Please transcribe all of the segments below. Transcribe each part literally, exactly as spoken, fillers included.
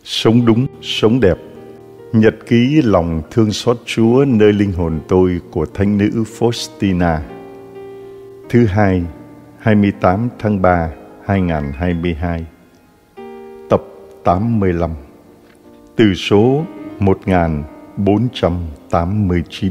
Sống đúng, sống đẹp. Nhật ký lòng thương xót Chúa nơi linh hồn tôi của Thánh nữ Faustina. Thứ hai, hai mươi tám tháng ba, hai nghìn không trăm hai mươi hai. Tập tám mươi lăm. Từ số một nghìn bốn trăm tám mươi chín.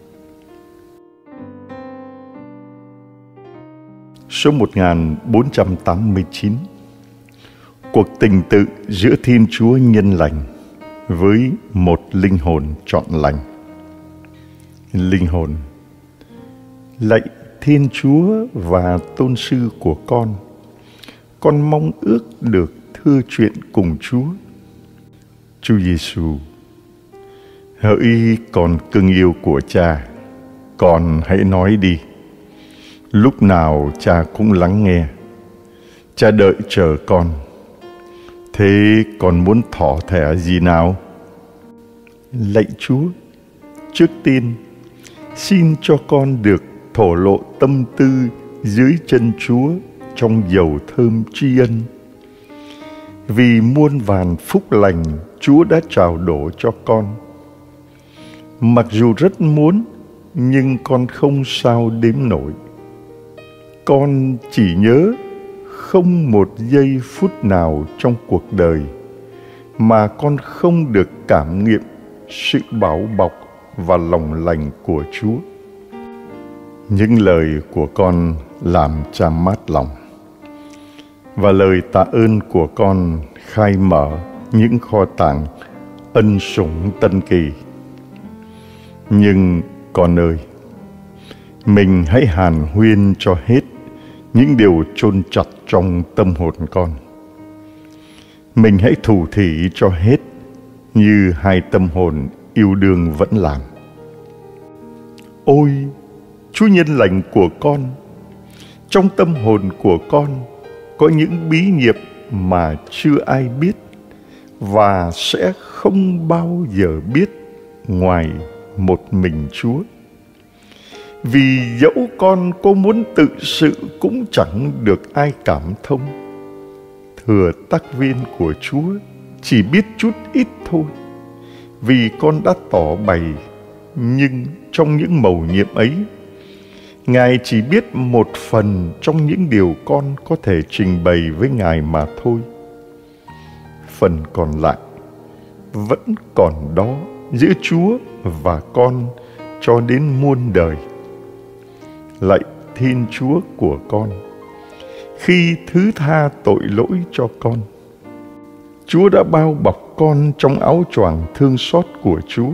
Số một nghìn bốn trăm tám mươi chín. Cuộc tình tự giữa Thiên Chúa nhân lành với một linh hồn trọn lành. Linh hồn: lạy Thiên Chúa và Tôn sư của con, con mong ước được thưa chuyện cùng Chúa. Chúa Giêsu: hỡi con cưng yêu của Cha, con hãy nói đi. Lúc nào Cha cũng lắng nghe. Cha đợi chờ con. Thế con muốn thỏ thẻ gì nào? Lạy Chúa, trước tiên xin cho con được thổ lộ tâm tư dưới chân Chúa trong dầu thơm tri ân. Vì muôn vàn phúc lành Chúa đã trao đổ cho con. Mặc dù rất muốn, nhưng con không sao đếm nổi. Con chỉ nhớ không một giây phút nào trong cuộc đời mà con không được cảm nghiệm sự bảo bọc và lòng lành của Chúa. Những lời của con làm Cha mát lòng, và lời tạ ơn của con khai mở những kho tàng ân sủng tân kỳ. Nhưng con ơi, mình hãy hàn huyên cho hết những điều chôn chặt trong tâm hồn con. Mình hãy thủ thỉ cho hết như hai tâm hồn yêu đương vẫn làm. Ôi, Chúa nhân lành của con, trong tâm hồn của con có những bí nhiệm mà chưa ai biết và sẽ không bao giờ biết ngoài một mình Chúa. Vì dẫu con có muốn tự sự cũng chẳng được ai cảm thông. Thừa tác viên của Chúa chỉ biết chút ít thôi, vì con đã tỏ bày, nhưng trong những mầu nhiệm ấy, Ngài chỉ biết một phần trong những điều con có thể trình bày với Ngài mà thôi. Phần còn lại vẫn còn đó giữa Chúa và con cho đến muôn đời. Lạy Thiên Chúa của con, khi thứ tha tội lỗi cho con, Chúa đã bao bọc con trong áo choàng thương xót của Chúa.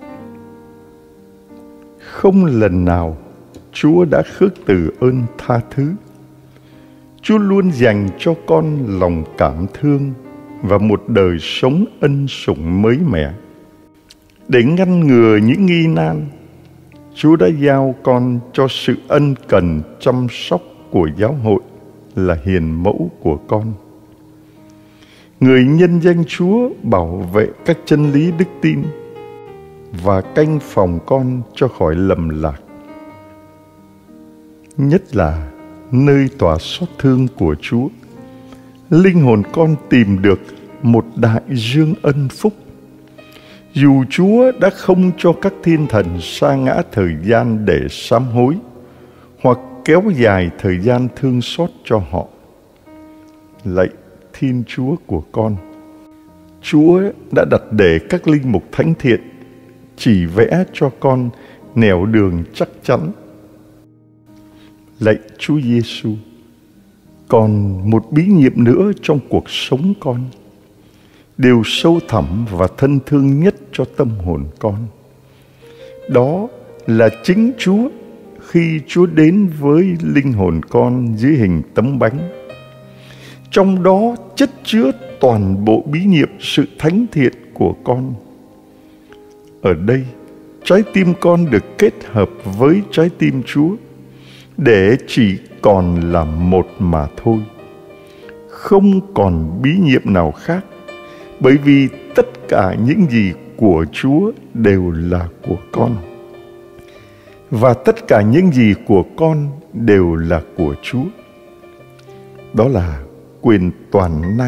Không lần nào Chúa đã khước từ ơn tha thứ. Chúa luôn dành cho con lòng cảm thương và một đời sống ân sủng mới mẻ. Để ngăn ngừa những nghi nan, Chúa đã giao con cho sự ân cần chăm sóc của giáo hội là hiền mẫu của con. Người nhân danh Chúa bảo vệ các chân lý đức tin và canh phòng con cho khỏi lầm lạc. Nhất là nơi tỏa xót thương của Chúa, linh hồn con tìm được một đại dương ân phúc. Dù Chúa đã không cho các thiên thần sa ngã thời gian để sám hối hoặc kéo dài thời gian thương xót cho họ. Lạy Thiên Chúa của con, Chúa đã đặt để các linh mục thánh thiện chỉ vẽ cho con nẻo đường chắc chắn. Lạy Chúa Giêsu, còn một bí nhiệm nữa trong cuộc sống con, điều sâu thẳm và thân thương nhất cho tâm hồn con. Đó là chính Chúa khi Chúa đến với linh hồn con dưới hình tấm bánh. Trong đó chất chứa toàn bộ bí nhiệm sự thánh thiện của con. Ở đây, trái tim con được kết hợp với trái tim Chúa để chỉ còn là một mà thôi, không còn bí nhiệm nào khác, bởi vì tất cả những gì của Chúa đều là của con, và tất cả những gì của con đều là của Chúa. Đó là quyền toàn năng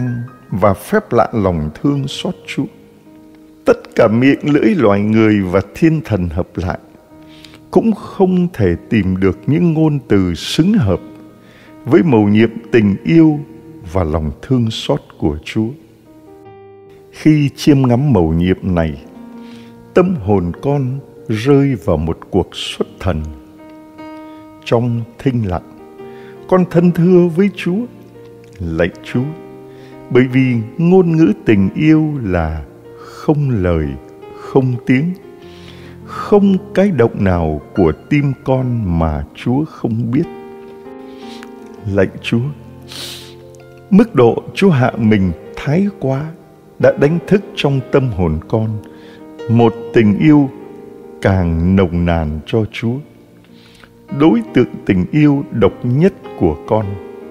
và phép lạ lòng thương xót Chúa. Tất cả miệng lưỡi loài người và thiên thần hợp lại cũng không thể tìm được những ngôn từ xứng hợp với mầu nhiệm tình yêu và lòng thương xót của Chúa. Khi chiêm ngắm mầu nhiệm này, tâm hồn con rơi vào một cuộc xuất thần. Trong thinh lặng, con thân thưa với Chúa: lạy Chúa, bởi vì ngôn ngữ tình yêu là không lời, không tiếng, không cái động nào của tim con mà Chúa không biết. Lạy Chúa, mức độ Chúa hạ mình thái quá đã đánh thức trong tâm hồn con một tình yêu càng nồng nàn cho Chúa, đối tượng tình yêu độc nhất của con.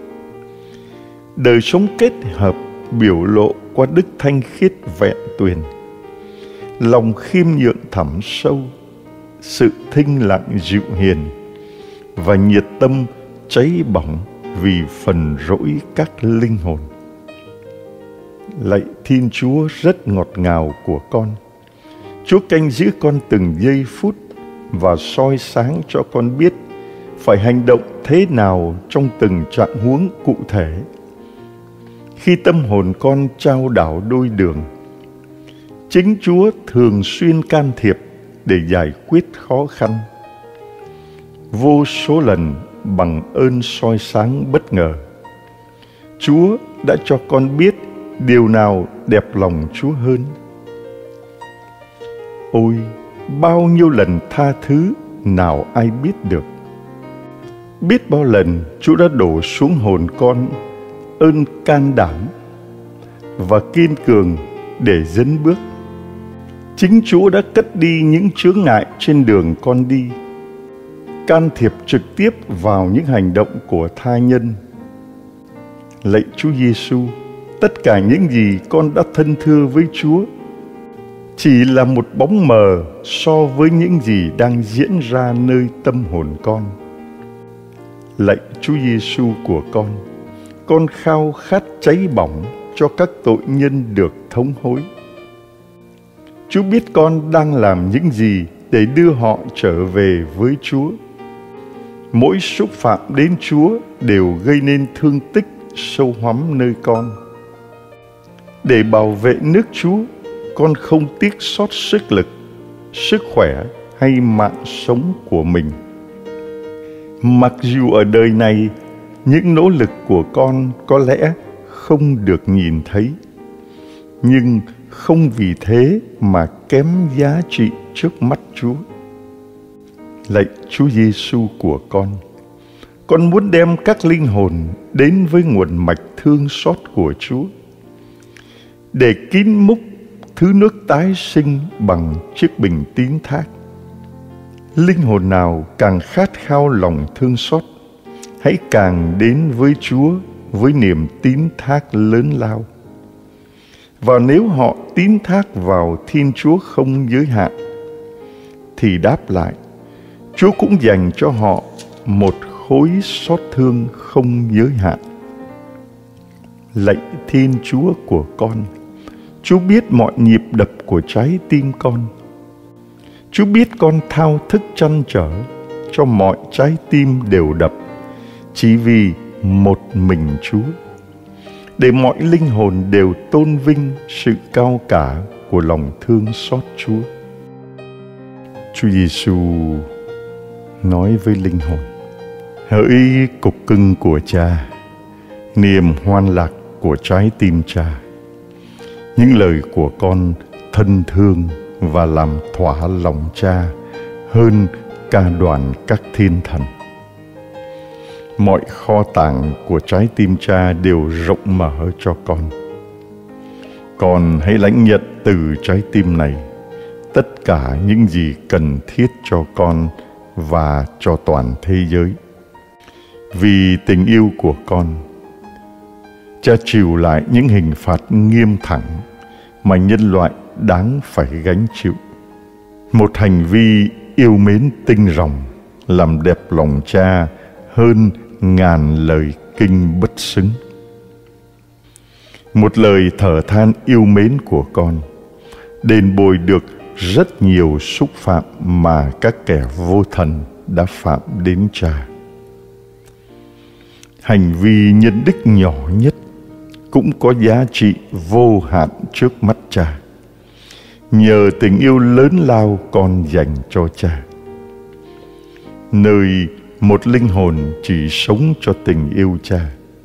Đời sống kết hợp biểu lộ qua đức thanh khiết vẹn tuyền, lòng khiêm nhượng thẳm sâu, sự thinh lặng dịu hiền và nhiệt tâm cháy bỏng vì phần rỗi các linh hồn. Lạy Thiên Chúa rất ngọt ngào của con, Chúa canh giữ con từng giây phút và soi sáng cho con biết phải hành động thế nào trong từng trạng huống cụ thể. Khi tâm hồn con chao đảo đôi đường, chính Chúa thường xuyên can thiệp để giải quyết khó khăn. Vô số lần bằng ơn soi sáng bất ngờ, Chúa đã cho con biết điều nào đẹp lòng Chúa hơn. Ôi, bao nhiêu lần tha thứ nào ai biết được. Biết bao lần Chúa đã đổ xuống hồn con ơn can đảm và kiên cường để dẫn bước. Chính Chúa đã cất đi những chướng ngại trên đường con đi, can thiệp trực tiếp vào những hành động của tha nhân. Lạy Chúa Giêsu, tất cả những gì con đã thân thưa với Chúa chỉ là một bóng mờ so với những gì đang diễn ra nơi tâm hồn con. Lạy Chúa Giêsu của con, con khao khát cháy bỏng cho các tội nhân được thống hối. Chúa biết con đang làm những gì để đưa họ trở về với Chúa. Mỗi xúc phạm đến Chúa đều gây nên thương tích sâu hoắm nơi con. Để bảo vệ nước Chúa, con không tiếc xót sức lực, sức khỏe hay mạng sống của mình. Mặc dù ở đời này, những nỗ lực của con có lẽ không được nhìn thấy, nhưng không vì thế mà kém giá trị trước mắt Chúa. Lạy Chúa Giêsu của con, con muốn đem các linh hồn đến với nguồn mạch thương xót của Chúa, để kín múc thứ nước tái sinh bằng chiếc bình tín thác. Linh hồn nào càng khát khao lòng thương xót, hãy càng đến với Chúa với niềm tín thác lớn lao. Và nếu họ tín thác vào Thiên Chúa không giới hạn, thì đáp lại, Chúa cũng dành cho họ một khối xót thương không giới hạn. Lạy Thiên Chúa của con, Chúa biết mọi nhịp đập của trái tim con. Chúa biết con thao thức trăn trở cho mọi trái tim đều đập chỉ vì một mình Chúa, để mọi linh hồn đều tôn vinh sự cao cả của lòng thương xót Chúa. Chúa Giêsu nói với linh hồn: hỡi cục cưng của Cha, niềm hoan lạc của trái tim Cha, những lời của con thân thương và làm thỏa lòng Cha hơn cả đoàn các thiên thần. Mọi kho tàng của trái tim Cha đều rộng mở cho con. Con hãy lãnh nhận từ trái tim này tất cả những gì cần thiết cho con và cho toàn thế giới. Vì tình yêu của con, Cha chịu lại những hình phạt nghiêm thẳng mà nhân loại đáng phải gánh chịu. Một hành vi yêu mến tinh ròng làm đẹp lòng Cha hơn ngàn lời kinh bất xứng. Một lời thở than yêu mến của con đền bồi được rất nhiều xúc phạm mà các kẻ vô thần đã phạm đến Cha. Hành vi nhân đức nhỏ nhất cũng có giá trị vô hạn trước mắt Cha, nhờ tình yêu lớn lao con dành cho Cha. Nơi một linh hồn chỉ sống cho tình yêu Cha,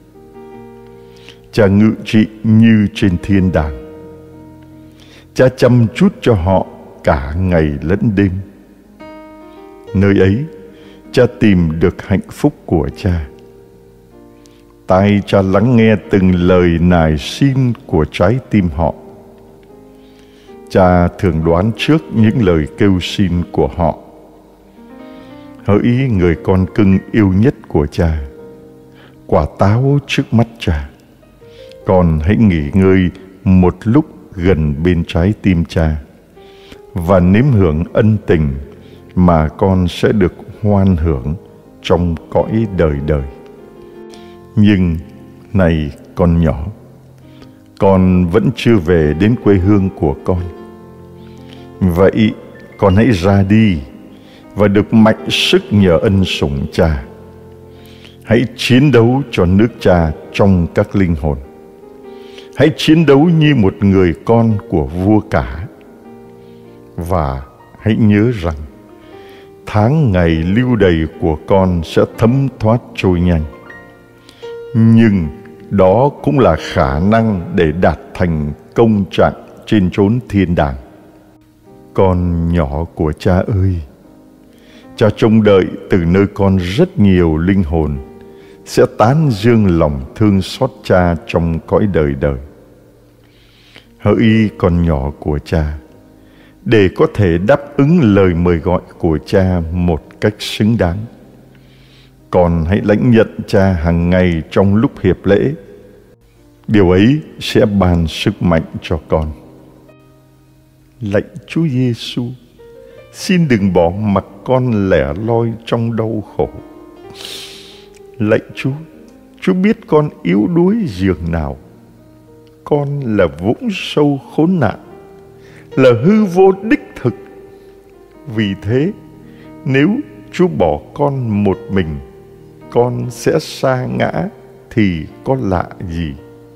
Cha ngự trị như trên thiên đàng. Cha chăm chút cho họ cả ngày lẫn đêm. Nơi ấy, Cha tìm được hạnh phúc của Cha. Tai Cha lắng nghe từng lời nài xin của trái tim họ. Cha thường đoán trước những lời kêu xin của họ. Hỡi người con cưng yêu nhất của Cha, quả táo trước mắt Cha, con hãy nghỉ ngơi một lúc gần bên trái tim Cha và nếm hưởng ân tình mà con sẽ được hoan hưởng trong cõi đời đời. Nhưng này con nhỏ, con vẫn chưa về đến quê hương của con. Vậy con hãy ra đi và được mạnh sức nhờ ân sủng Cha. Hãy chiến đấu cho nước Cha trong các linh hồn. Hãy chiến đấu như một người con của vua cả. Và hãy nhớ rằng tháng ngày lưu đày của con sẽ thấm thoát trôi nhanh. Nhưng đó cũng là khả năng để đạt thành công trạng trên chốn thiên đàng. Con nhỏ của Cha ơi, Cha trông đợi từ nơi con rất nhiều linh hồn sẽ tán dương lòng thương xót Cha trong cõi đời đời. Hỡi con nhỏ của Cha, để có thể đáp ứng lời mời gọi của Cha một cách xứng đáng, con hãy lãnh nhận Cha hàng ngày trong lúc hiệp lễ. Điều ấy sẽ ban sức mạnh cho con. Lạy Chúa Giêsu, xin đừng bỏ mặc con lẻ loi trong đau khổ. Lạy Chúa, Chúa biết con yếu đuối dường nào. Con là vũng sâu khốn nạn, là hư vô đích thực. Vì thế, nếu Chúa bỏ con một mình, con sẽ sa ngã thì có lạ gì.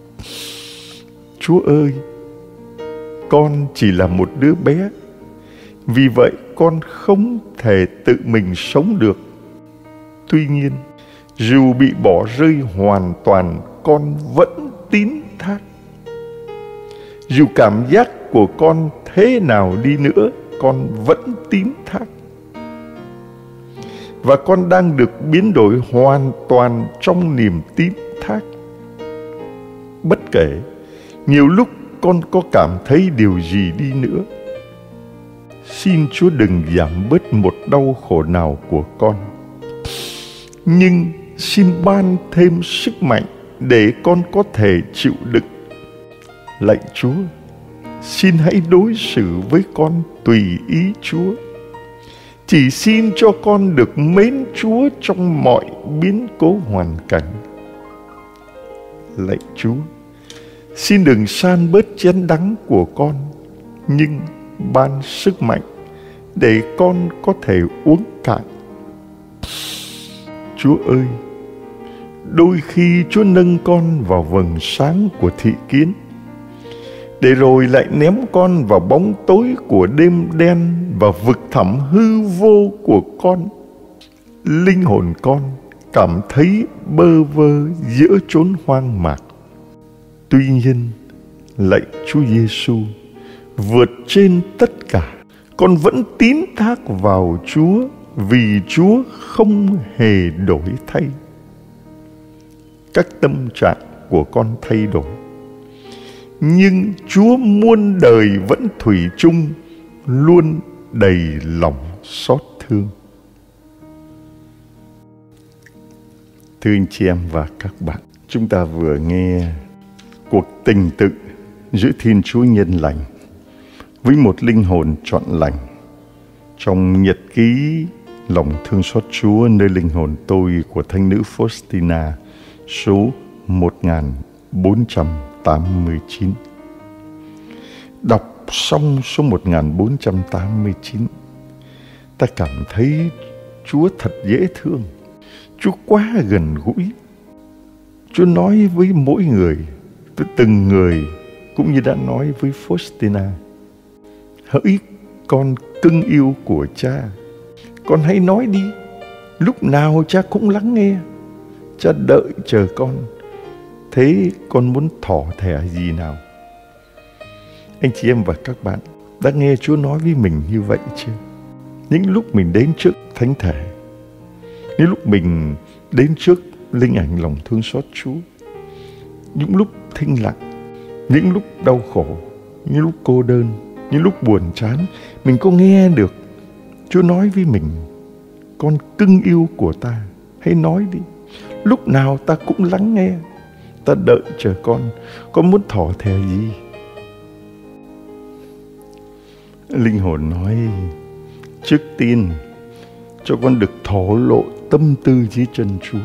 Chúa ơi, con chỉ là một đứa bé, vì vậy con không thể tự mình sống được. Tuy nhiên, dù bị bỏ rơi hoàn toàn, con vẫn tín thác. Dù cảm giác của con thế nào đi nữa, con vẫn tín thác. Và con đang được biến đổi hoàn toàn trong niềm tín thác. Bất kể nhiều lúc con có cảm thấy điều gì đi nữa, xin Chúa đừng giảm bớt một đau khổ nào của con, nhưng xin ban thêm sức mạnh để con có thể chịu đựng. Lạy Chúa, xin hãy đối xử với con tùy ý Chúa. Chỉ xin cho con được mến Chúa trong mọi biến cố hoàn cảnh. Lạy Chúa, xin đừng san bớt chén đắng của con, nhưng ban sức mạnh để con có thể uống cạn. Chúa ơi, đôi khi Chúa nâng con vào vầng sáng của thị kiến, để rồi lại ném con vào bóng tối của đêm đen và vực thẳm hư vô của con. Linh hồn con cảm thấy bơ vơ giữa chốn hoang mạc. Tuy nhiên, lạy Chúa Giêsu, vượt trên tất cả, con vẫn tín thác vào Chúa, vì Chúa không hề đổi thay. Các tâm trạng của con thay đổi, nhưng Chúa muôn đời vẫn thủy chung, luôn đầy lòng xót thương. Thưa anh chị em và các bạn, chúng ta vừa nghe cuộc tình tự giữa Thiên Chúa nhân lành với một linh hồn trọn lành trong nhật ký lòng thương xót Chúa nơi linh hồn tôi của Thánh nữ Faustina số một nghìn bốn trăm tám mươi. tám mươi chín. Đọc xong số một nghìn bốn trăm tám mươi chín, ta cảm thấy Chúa thật dễ thương. Chúa quá gần gũi. Chúa nói với mỗi người, với từng người, cũng như đã nói với Faustina: hỡi con cưng yêu của cha, con hãy nói đi, lúc nào cha cũng lắng nghe. Cha đợi chờ con. Thế con muốn thỏ thẻ gì nào? Anh chị em và các bạn đã nghe Chúa nói với mình như vậy chưa? Những lúc mình đến trước Thánh Thể, những lúc mình đến trước linh ảnh lòng thương xót Chúa, những lúc thinh lặng, những lúc đau khổ, những lúc cô đơn, những lúc buồn chán, mình có nghe được Chúa nói với mình: con cưng yêu của ta, hãy nói đi, lúc nào ta cũng lắng nghe. Ta đợi chờ con, con muốn thỏ thẻ gì? Linh hồn nói: trước tiên cho con được thổ lộ tâm tư dưới chân Chúa.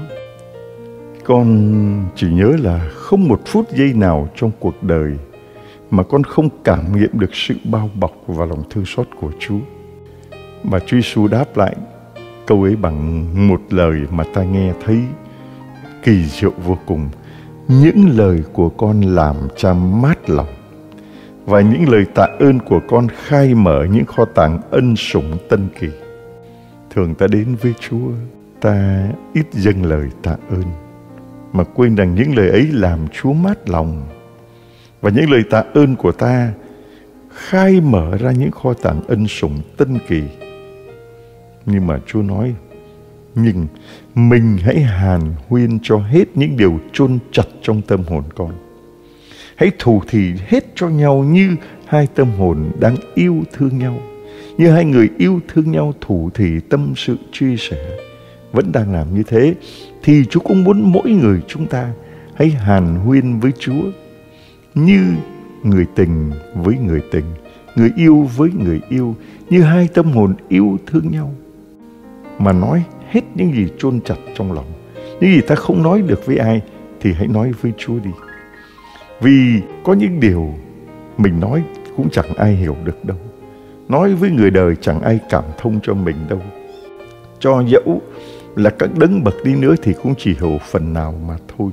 Con chỉ nhớ là không một phút giây nào trong cuộc đời mà con không cảm nghiệm được sự bao bọc và lòng thương xót của Chúa. Mà Chúa Giêsu đáp lại câu ấy bằng một lời mà ta nghe thấy kỳ diệu vô cùng: những lời của con làm cha mát lòng, và những lời tạ ơn của con khai mở những kho tàng ân sủng tân kỳ. Thường ta đến với Chúa, ta ít dâng lời tạ ơn, mà quên rằng những lời ấy làm Chúa mát lòng. Và những lời tạ ơn của ta khai mở ra những kho tàng ân sủng tân kỳ. Nhưng mà Chúa nói: nhưng mình hãy hàn huyên cho hết những điều chôn chặt trong tâm hồn con. Hãy thủ thỉ hết cho nhau như hai tâm hồn đang yêu thương nhau, như hai người yêu thương nhau thủ thỉ tâm sự chia sẻ. Vẫn đang làm như thế, thì Chúa cũng muốn mỗi người chúng ta hãy hàn huyên với Chúa như người tình với người tình, người yêu với người yêu, như hai tâm hồn yêu thương nhau. Mà nói hết những gì chôn chặt trong lòng, những gì ta không nói được với ai, thì hãy nói với Chúa đi. Vì có những điều mình nói cũng chẳng ai hiểu được đâu. Nói với người đời chẳng ai cảm thông cho mình đâu. Cho dẫu là các đấng bậc đi nữa thì cũng chỉ hiểu phần nào mà thôi.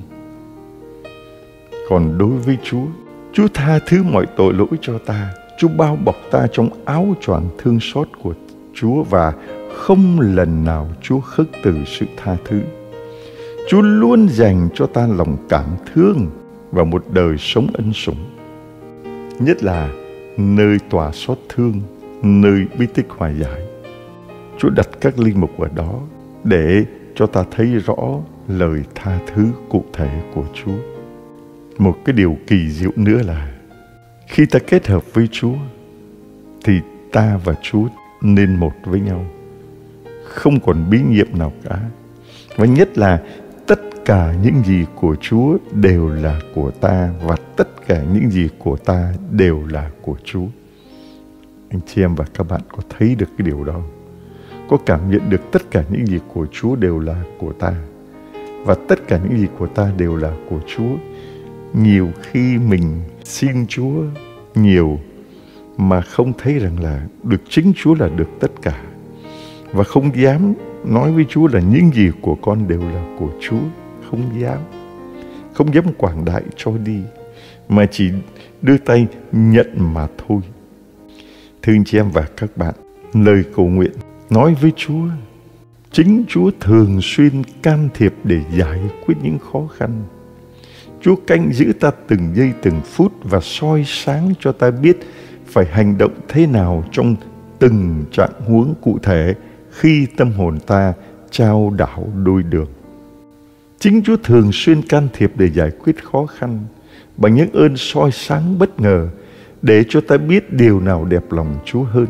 Còn đối với Chúa, Chúa tha thứ mọi tội lỗi cho ta. Chúa bao bọc ta trong áo choàng thương xót của Chúa, và không lần nào Chúa khước từ sự tha thứ. Chúa luôn dành cho ta lòng cảm thương và một đời sống ân sủng. Nhất là nơi tòa xót thương, nơi bí tích hòa giải, Chúa đặt các linh mục ở đó để cho ta thấy rõ lời tha thứ cụ thể của Chúa. Một cái điều kỳ diệu nữa là khi ta kết hợp với Chúa thì ta và Chúa nên một với nhau, không còn bí nhiệm nào cả. Và nhất là tất cả những gì của Chúa đều là của ta, và tất cả những gì của ta đều là của Chúa. Anh chị em và các bạn có thấy được cái điều đó? Có cảm nhận được tất cả những gì của Chúa đều là của ta, và tất cả những gì của ta đều là của Chúa. Nhiều khi mình xin Chúa nhiều mà không thấy rằng là được chính Chúa là được tất cả, và không dám nói với Chúa là những gì của con đều là của Chúa. Không dám, không dám quảng đại cho đi, mà chỉ đưa tay nhận mà thôi. Thưa anh chị em và các bạn, lời cầu nguyện nói với Chúa, chính Chúa thường xuyên can thiệp để giải quyết những khó khăn. Chúa canh giữ ta từng giây từng phút và soi sáng cho ta biết phải hành động thế nào trong từng trạng huống cụ thể khi tâm hồn ta trao đảo đôi đường. Chính Chúa thường xuyên can thiệp để giải quyết khó khăn bằng những ơn soi sáng bất ngờ để cho ta biết điều nào đẹp lòng Chúa hơn.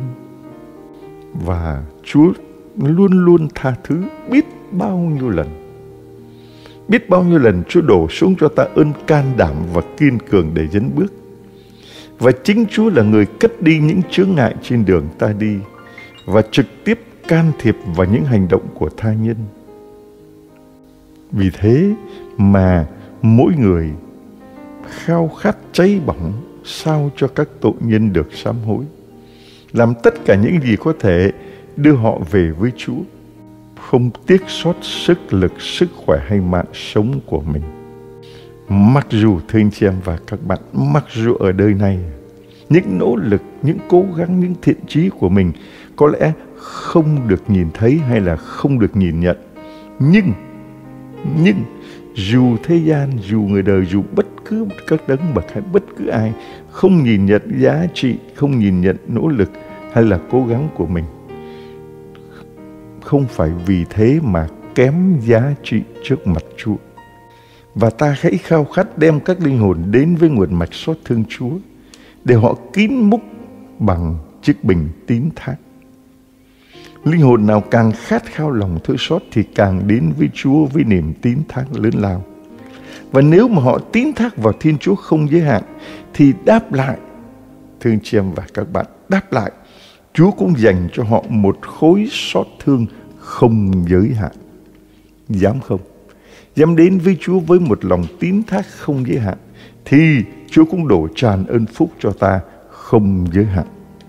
Và Chúa luôn luôn tha thứ biết bao nhiêu lần. Biết bao nhiêu lần Chúa đổ xuống cho ta ơn can đảm và kiên cường để dẫn bước. Và chính Chúa là người cất đi những chướng ngại trên đường ta đi và trực tiếp can thiệp vào những hành động của tha nhân. Vì thế mà mỗi người khao khát cháy bỏng sao cho các tội nhân được sám hối, làm tất cả những gì có thể đưa họ về với Chúa, không tiếc xót sức lực, sức khỏe hay mạng sống của mình. Mặc dù, thưa anh chị em và các bạn, mặc dù ở đời này những nỗ lực, những cố gắng, những thiện chí của mình có lẽ không được nhìn thấy hay là không được nhìn nhận, nhưng nhưng dù thế gian, dù người đời, dù bất cứ các đấng bậc hay bất cứ ai không nhìn nhận giá trị, không nhìn nhận nỗ lực hay là cố gắng của mình, không phải vì thế mà kém giá trị trước mặt Chúa. Và ta hãy khao khát đem các linh hồn đến với nguồn mạch xót thương Chúa, để họ kín múc bằng chiếc bình tín thác. Linh hồn nào càng khát khao lòng thương xót thì càng đến với Chúa với niềm tín thác lớn lao. Và nếu mà họ tín thác vào Thiên Chúa không giới hạn thì đáp lại, thưa anh chị em và các bạn, đáp lại Chúa cũng dành cho họ một khối xót thương không giới hạn. Dám không? Dám đến với Chúa với một lòng tín thác không giới hạn thì Chúa cũng đổ tràn ơn phúc cho ta không giới hạn.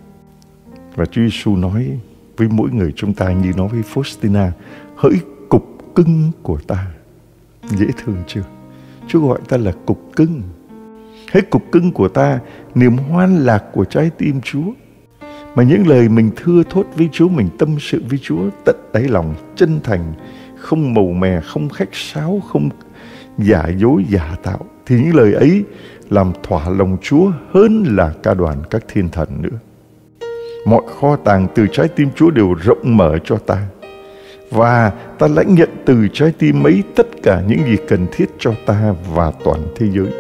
Và Chúa Giêsu nói với mỗi người chúng ta như nói với Faustina: hỡi cục cưng của ta. Dễ thương chưa? Chúa gọi ta là cục cưng. Hỡi cục cưng của ta, niềm hoan lạc của trái tim Chúa. Mà những lời mình thưa thốt với Chúa, mình tâm sự với Chúa tận đáy lòng, chân thành, không màu mè, không khách sáo, không giả dối giả tạo, thì những lời ấy làm thỏa lòng Chúa hơn là ca đoàn các thiên thần nữa. Mọi kho tàng từ trái tim Chúa đều rộng mở cho ta, và ta lãnh nhận từ trái tim ấy tất cả những gì cần thiết cho ta và toàn thế giới.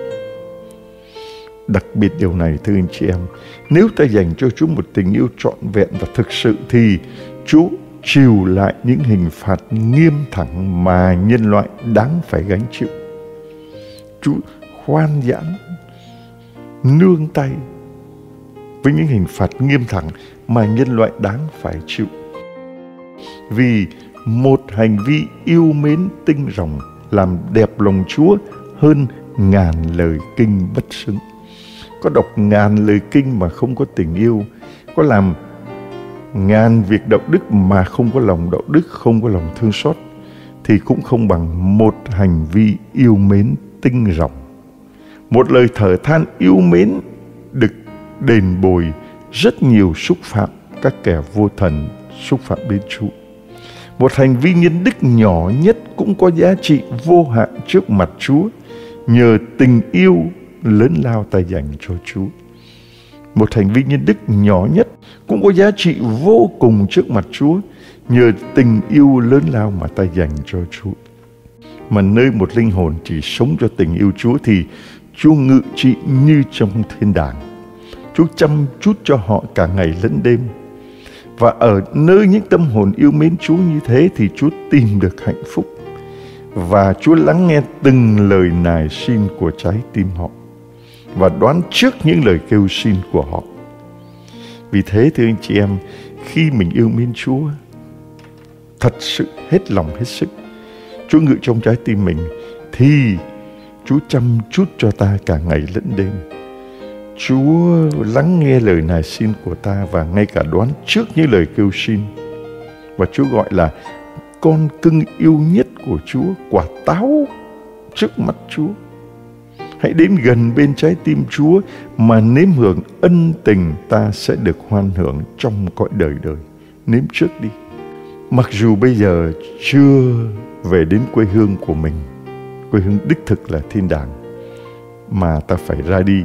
Đặc biệt điều này, thưa anh chị em, nếu ta dành cho Chúa một tình yêu trọn vẹn và thực sự thì Chúa chịu lại những hình phạt nghiêm thẳng mà nhân loại đáng phải gánh chịu. Chúa khoan giãn, nương tay với những hình phạt nghiêm thẳng mà nhân loại đáng phải chịu. Vì một hành vi yêu mến tinh ròng làm đẹp lòng Chúa hơn ngàn lời kinh bất xứng. Có đọc ngàn lời kinh mà không có tình yêu, có làm ngàn việc đạo đức mà không có lòng đạo đức, không có lòng thương xót, thì cũng không bằng một hành vi yêu mến tinh ròng. Một lời thở than yêu mến được đền bồi rất nhiều xúc phạm các kẻ vô thần, xúc phạm đến Chúa. Một hành vi nhân đức nhỏ nhất cũng có giá trị vô hạn trước mặt Chúa, nhờ tình yêu lớn lao ta dành cho Chúa. Một hành vi nhân đức nhỏ nhất cũng có giá trị vô cùng trước mặt Chúa, nhờ tình yêu lớn lao mà ta dành cho Chúa. Mà nơi một linh hồn chỉ sống cho tình yêu Chúa thì Chúa ngự trị như trong thiên đàng. Chúa chăm chút cho họ cả ngày lẫn đêm. Và ở nơi những tâm hồn yêu mến Chúa như thế thì Chúa tìm được hạnh phúc. Và Chúa lắng nghe từng lời nài xin của trái tim họ, và đoán trước những lời kêu xin của họ. Vì thế, thưa anh chị em, khi mình yêu mến Chúa thật sự hết lòng hết sức, Chúa ngự trong trái tim mình, thì Chúa chăm chút cho ta cả ngày lẫn đêm. Chúa lắng nghe lời nài xin của ta và ngay cả đoán trước những lời kêu xin. Và Chúa gọi là con cưng yêu nhất của Chúa, quả táo trước mắt Chúa. Hãy đến gần bên trái tim Chúa mà nếm hưởng ân tình ta sẽ được hoan hưởng trong cõi đời đời. Nếm trước đi. Mặc dù bây giờ chưa về đến quê hương của mình, quê hương đích thực là thiên đàng, mà ta phải ra đi.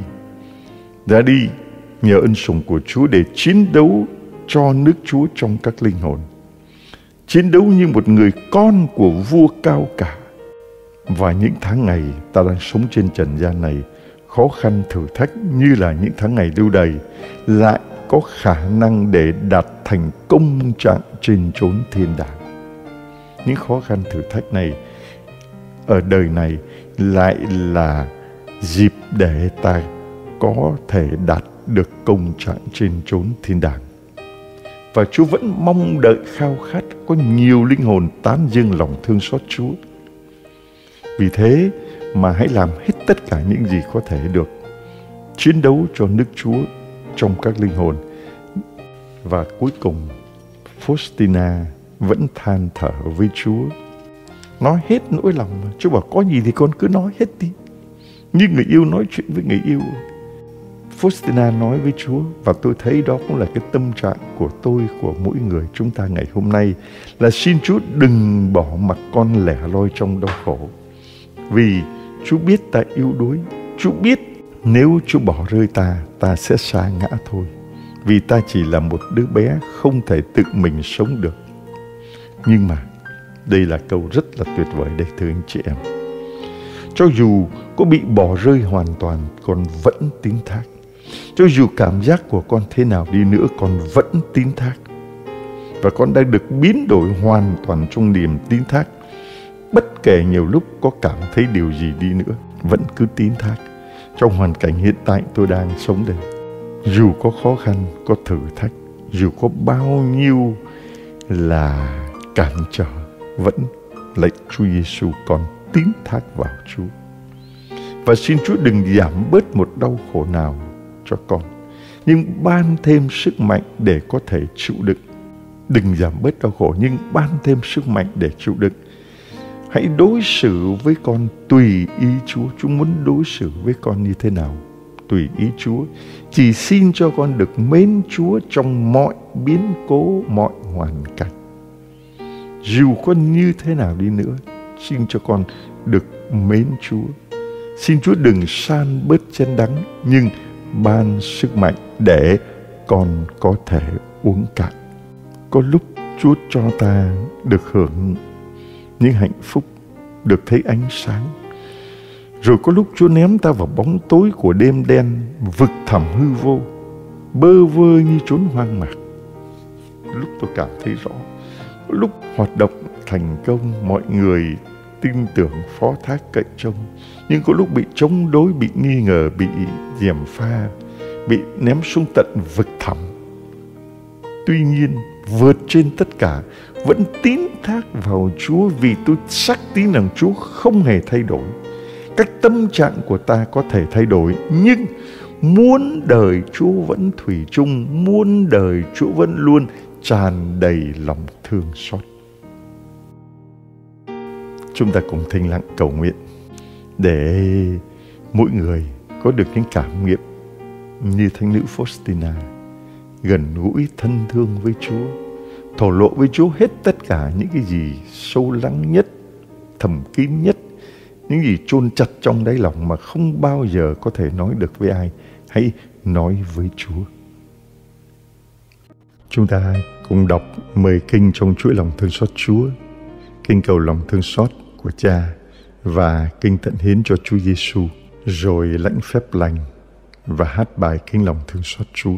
Ra đi nhờ ân sủng của Chúa để chiến đấu cho nước Chúa trong các linh hồn. Chiến đấu như một người con của vua cao cả. Và những tháng ngày ta đang sống trên trần gian này, khó khăn thử thách như là những tháng ngày lưu đày, lại có khả năng để đạt thành công trạng trên chốn thiên đàng. Những khó khăn thử thách này ở đời này lại là dịp để ta có thể đạt được công trạng trên chốn thiên đàng. Và Chúa vẫn mong đợi khao khát có nhiều linh hồn tán dương lòng thương xót Chúa. Vì thế mà hãy làm hết tất cả những gì có thể được. Chiến đấu cho nước Chúa trong các linh hồn. Và cuối cùng, Faustina vẫn than thở với Chúa. Nói hết nỗi lòng mà. Chúa bảo có gì thì con cứ nói hết đi. Như người yêu nói chuyện với người yêu. Faustina nói với Chúa, và tôi thấy đó cũng là cái tâm trạng của tôi, của mỗi người chúng ta ngày hôm nay, là xin Chúa đừng bỏ mặc con lẻ loi trong đau khổ. Vì Chúa biết ta yếu đuối. Chúa biết nếu Chúa bỏ rơi ta, ta sẽ sa ngã thôi. Vì ta chỉ là một đứa bé không thể tự mình sống được. Nhưng mà đây là câu rất là tuyệt vời đây thưa anh chị em. Cho dù có bị bỏ rơi hoàn toàn, con vẫn tín thác. Cho dù cảm giác của con thế nào đi nữa, con vẫn tín thác. Và con đang được biến đổi hoàn toàn trong niềm tín thác. Bất kể nhiều lúc có cảm thấy điều gì đi nữa, vẫn cứ tín thác. Trong hoàn cảnh hiện tại tôi đang sống đây, dù có khó khăn, có thử thách, dù có bao nhiêu là cản trở, vẫn lạy Chúa Giêsu, con tín thác vào Chúa. Và xin Chúa đừng giảm bớt một đau khổ nào cho con, nhưng ban thêm sức mạnh để có thể chịu đựng. Đừng giảm bớt đau khổ, nhưng ban thêm sức mạnh để chịu đựng. Hãy đối xử với con tùy ý Chúa. Chúa muốn đối xử với con như thế nào, tùy ý Chúa. Chỉ xin cho con được mến Chúa trong mọi biến cố, mọi hoàn cảnh. Dù con như thế nào đi nữa, xin cho con được mến Chúa. Xin Chúa đừng san bớt chén đắng, nhưng ban sức mạnh để con có thể uống cạn. Có lúc Chúa cho ta được hưởng những hạnh phúc, được thấy ánh sáng. Rồi có lúc Chúa ném ta vào bóng tối của đêm đen, vực thẳm hư vô, bơ vơ như chốn hoang mạc. Lúc tôi cảm thấy rõ, lúc hoạt động thành công, mọi người tin tưởng, phó thác, cậy trông. Nhưng có lúc bị chống đối, bị nghi ngờ, bị gièm pha, bị ném xuống tận vực thẳm. Tuy nhiên, vượt trên tất cả, vẫn tín thác vào Chúa, vì tôi xác tín rằng Chúa không hề thay đổi. Cách tâm trạng của ta có thể thay đổi, nhưng muôn đời Chúa vẫn thủy chung, muôn đời Chúa vẫn luôn tràn đầy lòng thương xót. Chúng ta cùng thinh lặng cầu nguyện để mỗi người có được những cảm nghiệm như thánh nữ Faustina, gần gũi thân thương với Chúa, thổ lộ với Chúa hết tất cả những cái gì sâu lắng nhất, thầm kín nhất, những gì chôn chặt trong đáy lòng mà không bao giờ có thể nói được với ai. Hãy nói với Chúa. Chúng ta cùng đọc mười kinh trong chuỗi lòng thương xót Chúa, kinh cầu lòng thương xót của Cha và kinh tận hiến cho Chúa Giêsu, rồi lãnh phép lành và hát bài kinh lòng thương xót Chúa.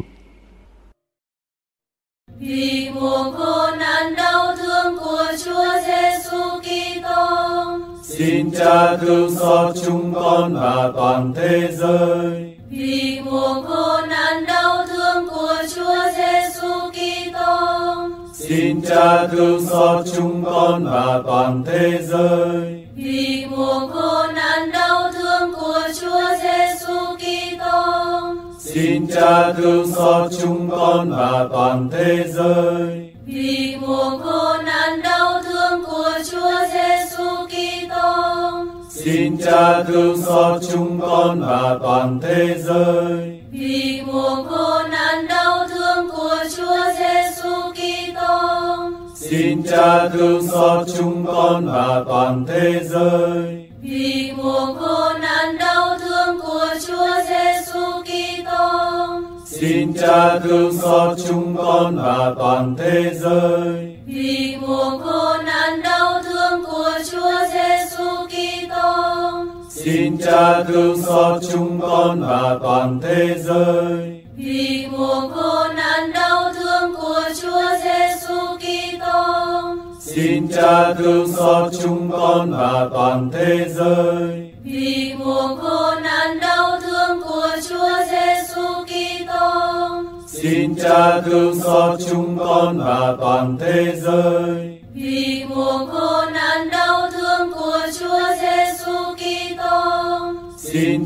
Vì mùa khổ nạn đau thương của Chúa Giêsu Kitô, xin Cha thương xót chúng con và toàn thế giới. Vì mùa khổ nạn đau thương của Chúa Giêsu Kitô, xin Cha thương xót chúng con và toàn thế giới. Vì mùa khổ nạn đau thương của Chúa Giêsu Kitô, xin Cha thương xót chúng con và toàn thế giới. Vì mùa khổ nạn đau thương của Chúa Giêsu Kitô, xin Cha thương xót chúng con và toàn thế giới. Vì mùa khổ nạn đau thương của Chúa Giêsu Kitô, xin Cha thương xót chúng con và toàn thế giới. Vì mùa khổ nạn đau thương của Chúa Giêsu Kitô, xin Cha thương xót chúng con và toàn thế giới. Vì mùa khổ nạn đau thương của Chúa Giêsu Kitô, xin Cha thương xót chúng con và toàn thế giới. Vì mùa khổ nạn đau thương của Chúa Giêsu Kitô, xin Cha thương xót chúng con và toàn thế giới. Vì mùa khổ nạn đau thương của Chúa Giêsu Kitô, xin Cha thương xót chúng con và toàn thế giới. Vì mùa khổ nạn đau thương của Chúa Giêsu Kitô,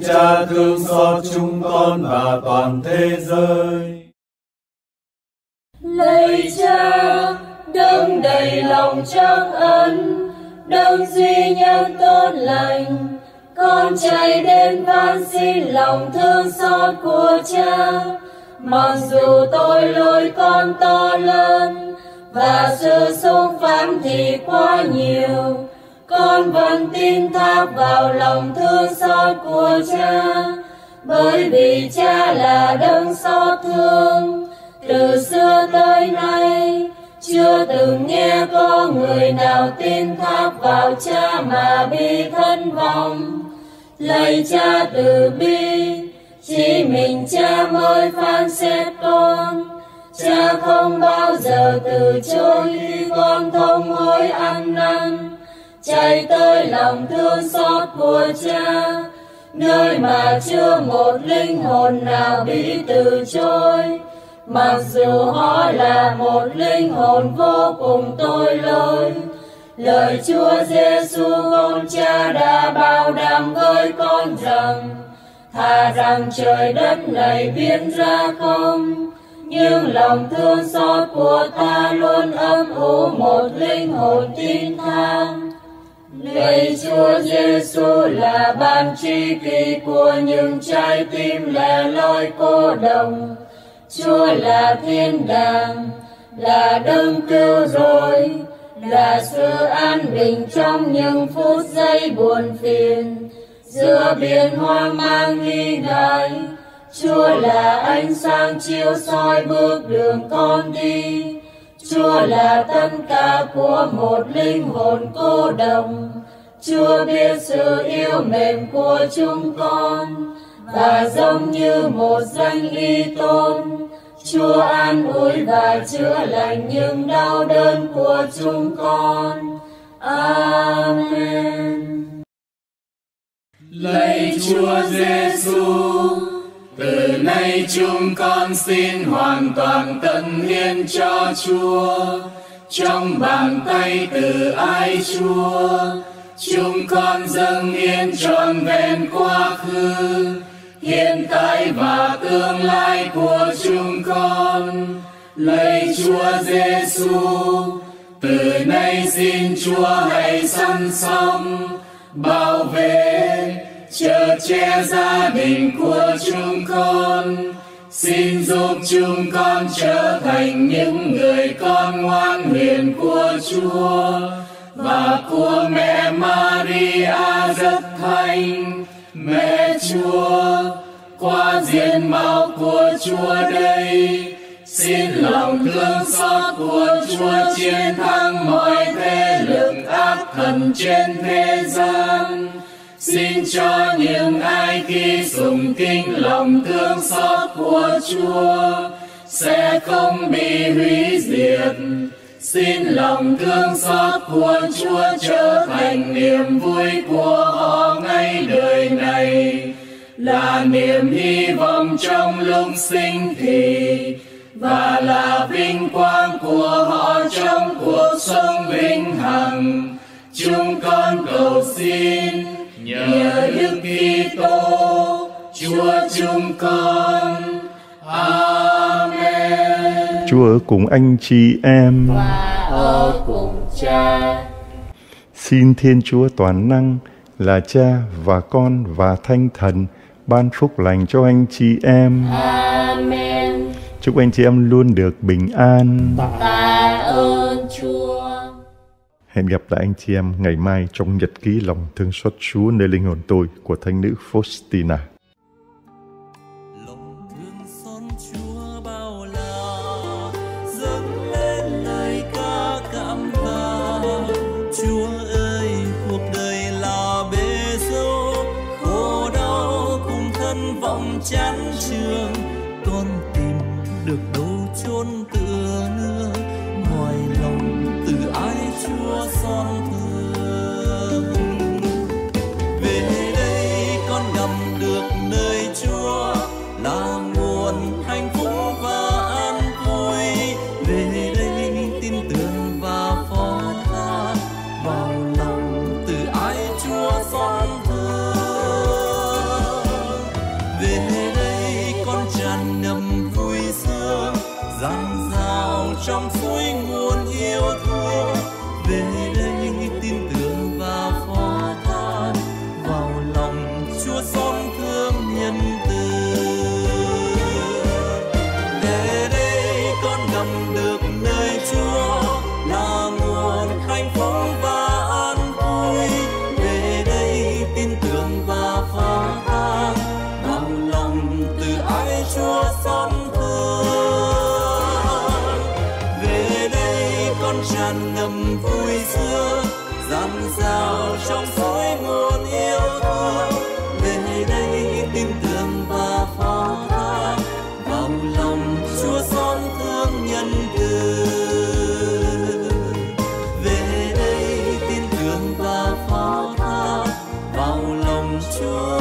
Cha thương xót chúng con và toàn thế giới. Lạy Cha, đấng đầy lòng trắc ân, đấng duy nhất tốt lành, con chạy đến van xin lòng thương xót của Cha. Mặc dù tội lỗi con to lớn và sự xúc phạm thì quá nhiều, con vẫn tin thác vào lòng thương xót của Cha, bởi vì Cha là đấng xót thương. Từ xưa tới nay, chưa từng nghe có người nào tin thác vào Cha mà bị thất vọng. Lạy Cha từ bi, chỉ mình Cha mới phán xét con. Cha không bao giờ từ chối khi con thông hối ăn năn, chạy tới lòng thương xót của Cha, nơi mà chưa một linh hồn nào bị từ chối. Mặc dù họ là một linh hồn vô cùng tội lỗi, lời Chúa Giêsu con Cha đã bảo đảm với con rằng, thà rằng trời đất này biến ra không, nhưng lòng thương xót của ta luôn ấp ủ một linh hồn tin than. Lạy Chúa Giêsu là ban tri kỷ của những trái tim lẻ loi cô đồng. Chúa là thiên đàng, là đấng cứu rỗi, là sự an bình trong những phút giây buồn phiền giữa biển hoang mang nghi ngại. Chúa là ánh sáng chiếu soi bước đường con đi. Chúa là tất cả của một linh hồn cô đồng. Chúa biết sự yêu mến của chúng con, và giống như một danh y tôn, Chúa an ủi và chữa lành những đau đớn của chúng con. Amen. Lạy Chúa Giêsu, từ nay chúng con xin hoàn toàn tận hiến cho Chúa. Trong bàn tay từ ái Chúa, chúng con dâng hiến trọn vẹn quá khứ, hiện tại và tương lai của chúng con. Lạy Chúa Giêsu, từ nay xin Chúa hãy săn sóc, bảo vệ, chở che gia đình của chúng con. Xin giúp chúng con trở thành những người con ngoan hiền của Chúa và của mẹ Maria rất thánh. Mẹ Chúa, qua diện mạo của Chúa đây, xin lòng thương xót của Chúa chiến thắng mọi thế lực ác thần trên thế gian. Xin cho những ai khi sùng kính lòng thương xót của Chúa sẽ không bị hủy diệt. Xin lòng thương xót của Chúa trở thành niềm vui của họ ngay đời này, là niềm hy vọng trong lúc sinh thì, và là vinh quang của họ trong cuộc sống vĩnh hằng. Chúng con cầu xin nhờ Đức Kitô Chúa chúng con. Amen. Chúa ở cùng anh chị em Và ở cùng Cha. Xin Thiên Chúa toàn năng là Cha và Con và Thánh Thần ban phúc lành cho anh chị em. Amen. Chúc anh chị em luôn được bình an. Tạ ơn Chúa. Hẹn gặp lại anh chị em ngày mai trong nhật ký lòng thương xót Chúa nơi linh hồn tôi của Thánh nữ Faustina. Lòng thương xót Chúa bao la, dâng lên lời ca cảm tạ. Chúa ơi, cuộc đời là bể dâu, khổ đau cùng thân vọng chán trường. Con tìm được đâu chốn tựa nương, ngoài lòng từ ái Chúa son thương. Về đây con gặp được nơi Chúa là nguồn hạnh phúc và an vui. Về đây tin tưởng và phó thác vào lòng từ ái Chúa son thương. trong suối nguồn yêu thương. Về đây tin tưởng và phó thác vào lòng Chúa xót thương nhân từ. Về đây con gặp được nơi Chúa là nguồn hạnh phúc và an vui. Về đây tin tưởng và phó thác vào lòng từ ái Chúa xót thương. Về đây con tràn ngập vui sướng, dạt dào trong suối nguồn yêu thương. Về đây tin tưởng và phó thác vào lòng Chúa xót thương nhân từ. Về đây tin tưởng và phó thác vào lòng Chúa